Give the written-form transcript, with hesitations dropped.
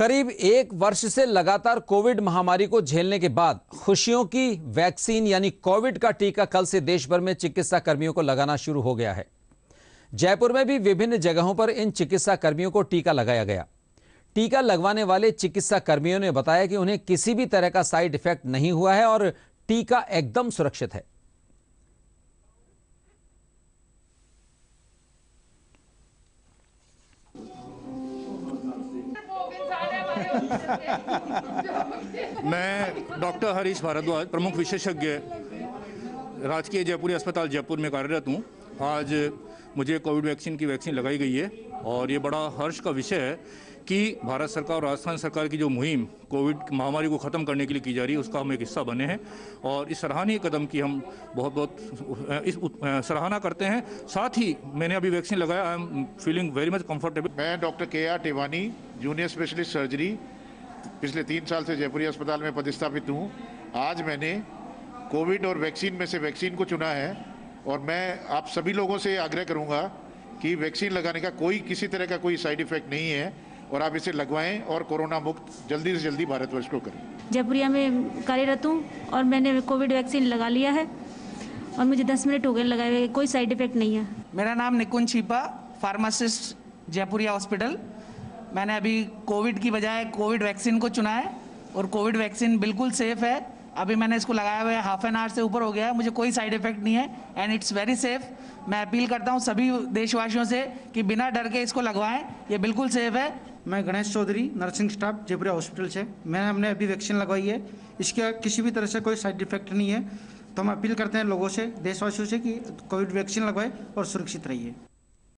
करीब एक वर्ष से लगातार कोविड महामारी को झेलने के बाद खुशियों की वैक्सीन यानी कोविड का टीका कल से देश भर में चिकित्सा कर्मियों को लगाना शुरू हो गया है। जयपुर में भी विभिन्न जगहों पर इन चिकित्सा कर्मियों को टीका लगाया गया। टीका लगवाने वाले चिकित्सा कर्मियों ने बताया कि उन्हें किसी भी तरह का साइड इफेक्ट नहीं हुआ है और टीका एकदम सुरक्षित है। मैं डॉक्टर हरीश भारद्वाज, प्रमुख विशेषज्ञ राजकीय जयपुरी अस्पताल जयपुर में कार्यरत हूँ। आज मुझे कोविड वैक्सीन की वैक्सीन लगाई गई है और ये बड़ा हर्ष का विषय है कि भारत सरकार और राजस्थान सरकार की जो मुहिम कोविड महामारी को ख़त्म करने के लिए की जा रही है उसका हम एक हिस्सा बने हैं और इस सराहनीय कदम की हम बहुत सराहना करते हैं। साथ ही मैंने अभी वैक्सीन लगाया, I am feeling very much comfortable. मैं doctor K R. Tiwani, junior specialist surgery, पिछले 3 साल से जयपुरी अस्पताल में पदस्थापित हूँ। आज मैंने कोविड और वैक्सीन में से वैक्सीन को चुना है और मैं आप सभी लोगों से आग्रह करूँगा कि वैक्सीन लगाने का किसी तरह का कोई साइड इफेक्ट नहीं है और आप इसे लगवाएं और कोरोना मुक्त जल्दी से जल्दी भारतवर्ष को करें। जयपुरिया में कार्यरत हूँ और मैंने कोविड वैक्सीन लगा लिया है और मुझे 10 मिनट हो गए लगाए हुए, कोई साइड इफेक्ट नहीं है। मेरा नाम निकुंज छिपा, फार्मासिस्ट, जयपुरिया हॉस्पिटल। मैंने अभी कोविड की बजाय कोविड वैक्सीन को चुना है और कोविड वैक्सीन बिल्कुल सेफ़ है। अभी मैंने इसको लगाया हुआ है, हाफ एन आवर से ऊपर हो गया है, मुझे कोई साइड इफेक्ट नहीं है एंड इट्स वेरी सेफ़। मैं अपील करता हूँ सभी देशवासियों से कि बिना डर के इसको लगवाएं, ये बिल्कुल सेफ़ है। मैं Ganesh Chaudhary, nursing staff Jaipuria hospital से। हमने अभी वैक्सीन लगवाई है, इसका किसी भी तरह से कोई साइड इफेक्ट नहीं है। तो हम अपील करते हैं लोगों से, देशवासियों से कि कोविड वैक्सीन लगवाएं और सुरक्षित रहिए।